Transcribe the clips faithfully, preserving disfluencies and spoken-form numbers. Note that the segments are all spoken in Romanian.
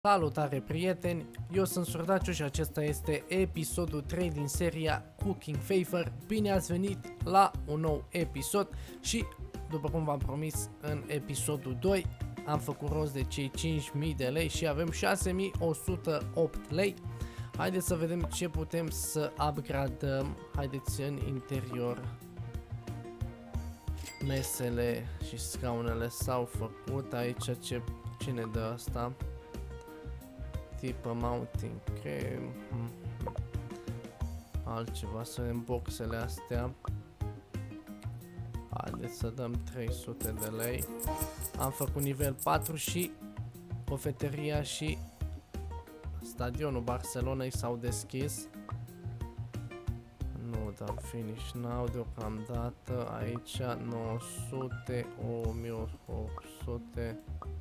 Salutare prieteni, eu sunt Surdaciu și acesta este episodul trei din seria Cooking Favor. Bine ați venit la un nou episod și, după cum v-am promis, în episodul doi am făcut rost de cei cinci mii de lei și avem șase mii o sută opt lei. Haideți să vedem ce putem să upgradăm. Haideți în interior. Mesele și scaunele s-au făcut. Aici ce, ce ne dă asta? Tipă mounting cream. Altceva, să vedem boxele astea. Haideți să dăm trei sute de lei. Am făcut nivel patru și cofeteria și stadionul Barcelonei s-au deschis. Nu dăm finish now deocamdată. Aici nouă sute, o mie opt sute.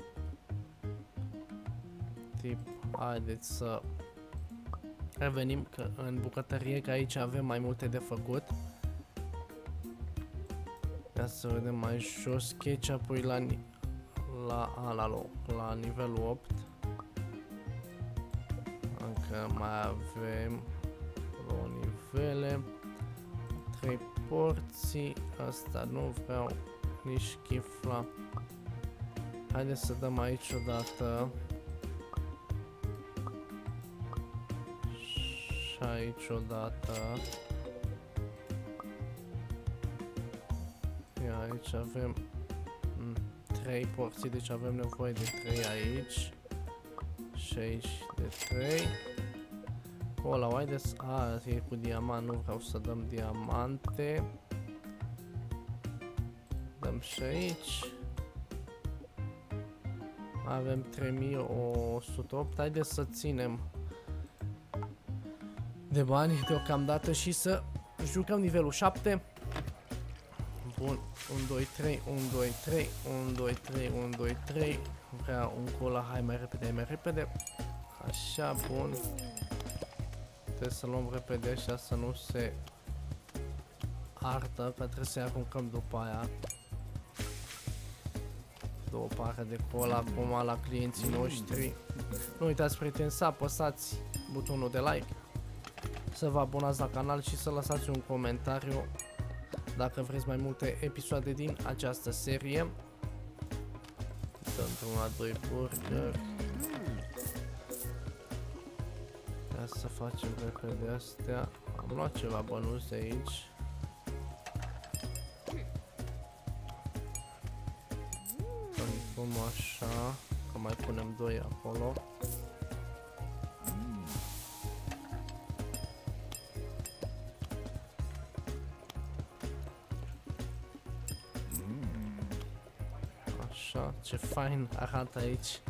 Tip, haideți să revenim că în bucătărie, că aici avem mai multe de făcut. Ia să vedem mai jos. Ketchup-ul la, la, a, la, loc, la nivelul opt. Încă mai avem două nivele, trei porții. Asta nu vreau nici chifla. Haideți să dăm aici o dată. Și aici o dată. Ia, aici avem trei porții, deci avem nevoie de trei aici. Și aici de trei. Cola, haideți. A, e cu diamant, nu vreau să dăm diamante. Dăm și aici. Avem trei mii o sută opt. Haideți să ținem de bani deocamdată și să jucăm nivelul șapte. Bun, unu, doi, trei, unu, doi, trei, unu, doi, trei, unu, doi, trei. Vreau un cola, hai mai repede, hai mai repede. Așa, bun. Trebuie să luăm repede așa să nu se ardă, că trebuie să-i aruncăm după aia. Două pare de cola acum la clienții noștri. Nu uitați, prieteni, să apăsați butonul de like, să vă abonați la canal și să lăsați un comentariu dacă vreți mai multe episoade din această serie. Dăm una, doi burger. Ia să facem repede astea. Am luat ceva bănuți de aici. Dăm așa, că mai punem doi acolo. Așa, ce fain arată aici.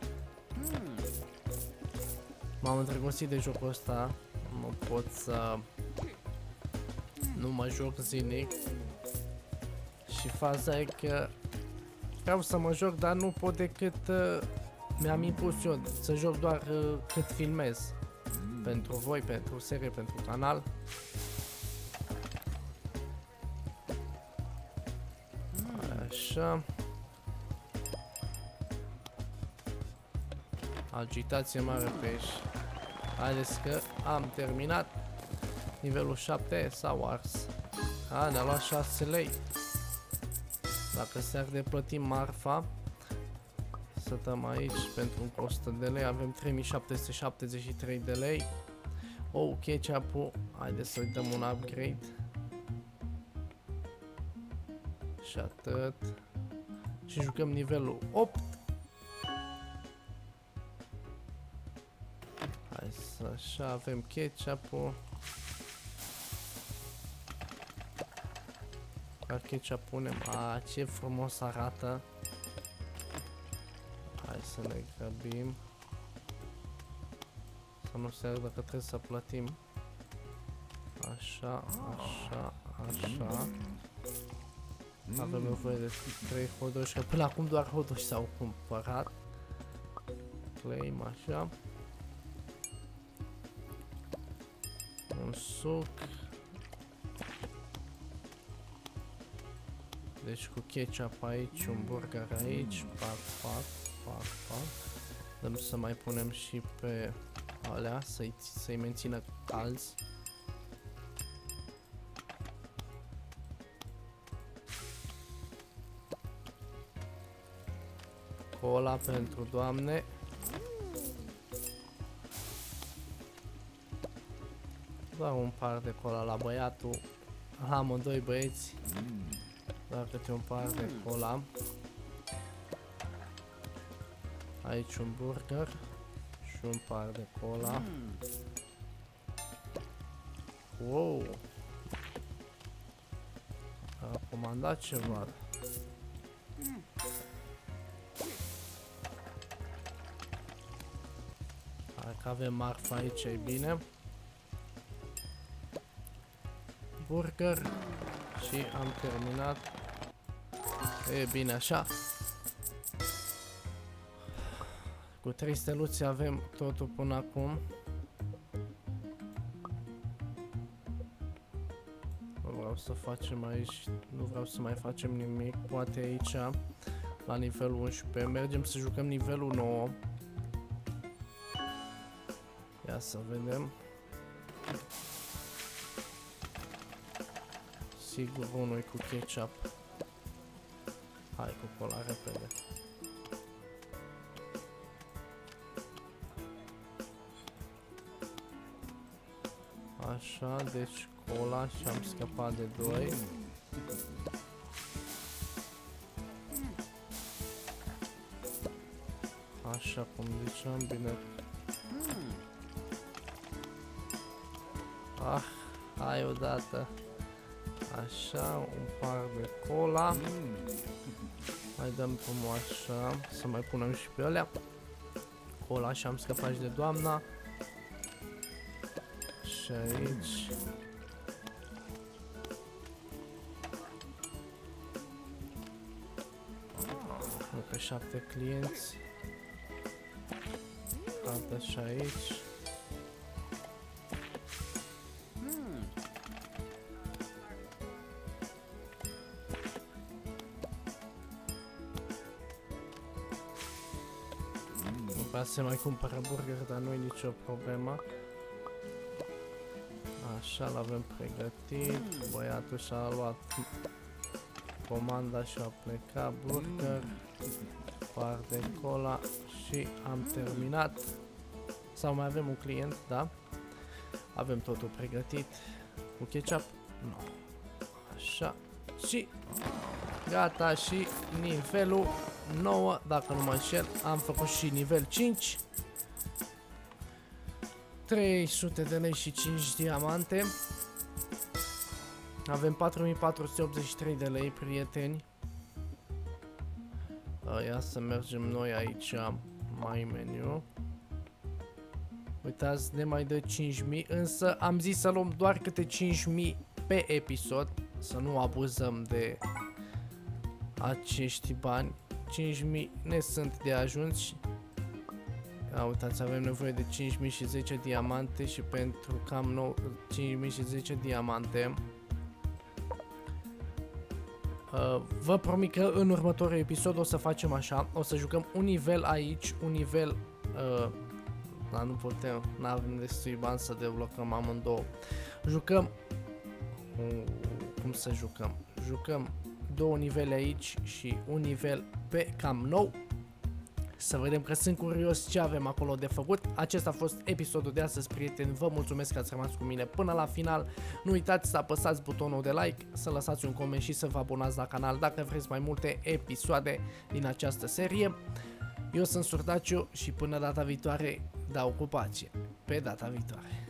M-am îndrăgostit de jocul ăsta. Nu pot să nu mă joc zilnic. Și faza e că vreau să mă joc, dar nu pot decât uh, mi-am impus eu să joc doar uh, cât filmez. Pentru voi, pentru serie, pentru canal. Așa. Agitație mare pe aici. Haideți că am terminat. Nivelul șapte s-au ars. A, ne-a luat șase lei. Dacă se arde, plătim marfa. Să dăm aici pentru încă o sută de lei. Avem trei mii șapte sute șaptezeci și trei de lei. Oh, ketchup-ul. Haideți să-i dăm un upgrade. Și atât. Și jucăm nivelul opt. Hai să așa, avem ketchup-ul. La ketchup punem. A, ce frumos arată. Hai să ne grăbim. Să nu se ardă că trebuie să plătim. Așa, așa, așa. Avem nevoie de trei hodoși, că până acum doar hodoși s-au cumpărat. Claim, așa. Un suc. Deci cu ketchup aici, un burger aici, pac, pac, pac, pac. Dăm să mai punem și pe alea, să-i să-i mențină calzi. Cola pentru doamne. Doar un par de cola la băiatul. Amândoi băieți. Doar câte un par de cola. Aici un burger și un par de cola. Wow! A comandat ceva. Hai că avem marfa aici, e bine. Burger și am terminat. E bine așa. Cu trei steluțe avem totul până acum. Nu vreau să facem aici, nu vreau să mai facem nimic. Poate aici, la nivelul unsprezece, mergem să jucăm nivelul nouă. Ia să vedem. Sigur unul cu ketchup. Hai cu cola repede. Așa, deci cola și am scăpat de doi. Așa cum ziceam, bine. Ah, hai odată. Așa, un par de cola. Mai dăm drumul așa, să mai punem și pe alea. Cola și am scăpat și de doamna. Și aici. Încă șapte clienți. Altă și aici. Se mai cumpără burger, dar nu e nicio problemă. Așa, l-avem pregătit. Băiatul și-a luat comanda și a plecat. Burger, par de cola și am terminat. Sau mai avem un client, da? Avem totul pregătit. Cu ketchup? Nu. Așa. Și gata și nivelul nouă, dacă nu mă înșel, am făcut și nivel cinci. trei sute de lei și cinci diamante. Avem patru mii patru sute optzeci și trei de lei, prieteni. Ia să mergem noi aici, mai meniu. Uitați, ne mai dă cinci mii, însă am zis să luăm doar câte cinci mii pe episod, să nu abuzăm de acești bani. cinci mii ne sunt de ajuns. Ia uitați, avem nevoie de cinci mii și zece diamante și pentru cam nou cinci mii și zece diamante. Uh, vă promit că în următorul episod o să facem așa, o să jucăm un nivel aici, un nivel, uh, dar nu putem, nu avem destui bani să deblocăm amândouă. Jucăm, uh, cum să jucăm? Jucăm două nivele aici și un nivel pe cam nou. Să vedem, că sunt curios ce avem acolo de făcut. Acesta a fost episodul de astăzi, prieteni. Vă mulțumesc că ați rămas cu mine până la final. Nu uitați să apăsați butonul de like, să lăsați un coment și să vă abonați la canal dacă vreți mai multe episoade din această serie. Eu sunt Surdaciu și până data viitoare, dau cu pace. Pe data viitoare.